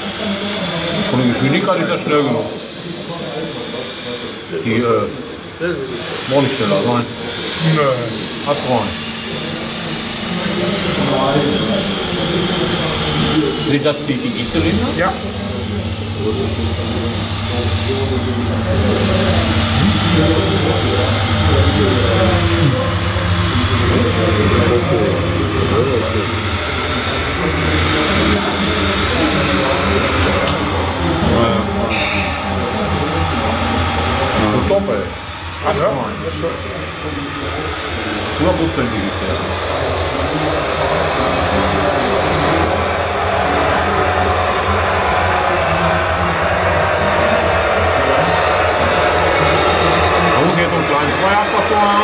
Von der Geschwindigkeit ist das schnell genug. Die war nicht schneller sein. Nö. Hast rein. Sind das die Zylinder? Ja. So doppelt. Hast Ja, rein. 100%ig ist er. Da muss ich jetzt so einen kleinen Zweiachser vorher.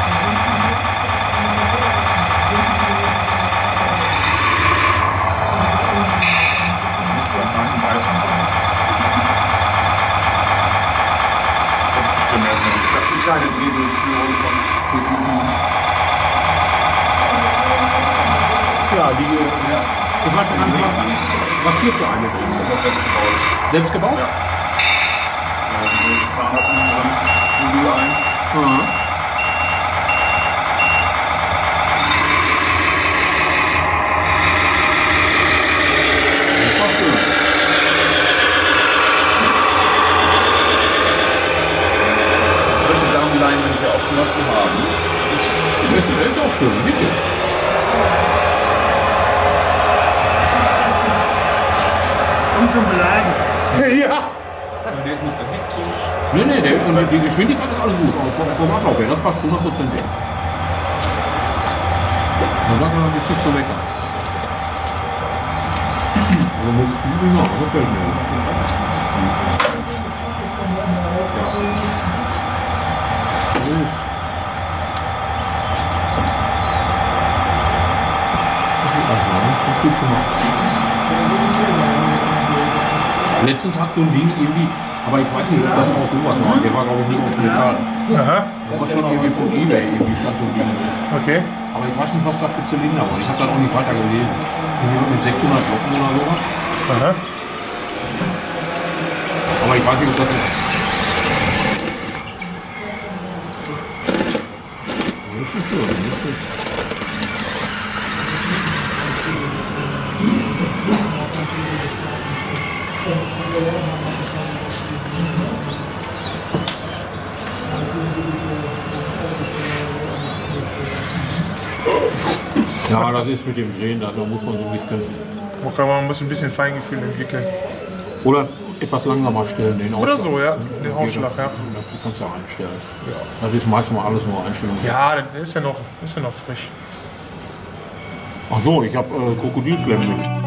Bestimmt erstmal die kleine Drehbildführung von CTI. Ja, ich weiß gar nicht, was hier für eine drin ist. Das ist selbst gebaut. Selbst gebaut? Ja. Ein großes Zahnrad drin, Modul 1. Mhm. Das war schön. Dritte Damenlein sind ja auch immer zu haben. Das ist auch schön, wirklich. Und zum Beladen. Ja. Und der ist nicht so hektisch. Nee, und die Geschwindigkeit ist alles gut. Vom Ablauf her, das passt 100%. Dann sagt man, das ist nicht so lecker. Also muss ich nicht machen, das gefällt mir. Das ist gut gemacht. Letztens hat so ein Ding irgendwie, aber ich weiß nicht, ob das auch sowas war. Der war, glaube ich, nicht aus Metall. Aha. Das war schon irgendwie von eBay, irgendwie stand so ein Ding. Okay. Aber ich weiß nicht, was da für Zylinder waren. Ich habe dann auch nicht weiter gelesen. Irgendwie mit 600 Glocken oder sowas. Aha. Aber ich weiß nicht, ob das ist. Das ist schön, das ist schön. Ja, das ist mit dem Drehen, da muss man so ein bisschen. Man muss ein bisschen Feingefühl entwickeln. Oder etwas langsamer stellen, den Ausschlag. Oder so, ja. Den Ausschlag, ja. Das kannst du einstellen. Das ist meistens mal alles nur Einstellung. Ja, der ist ja noch frisch. Ach so, ich habe Krokodilklemmen mit.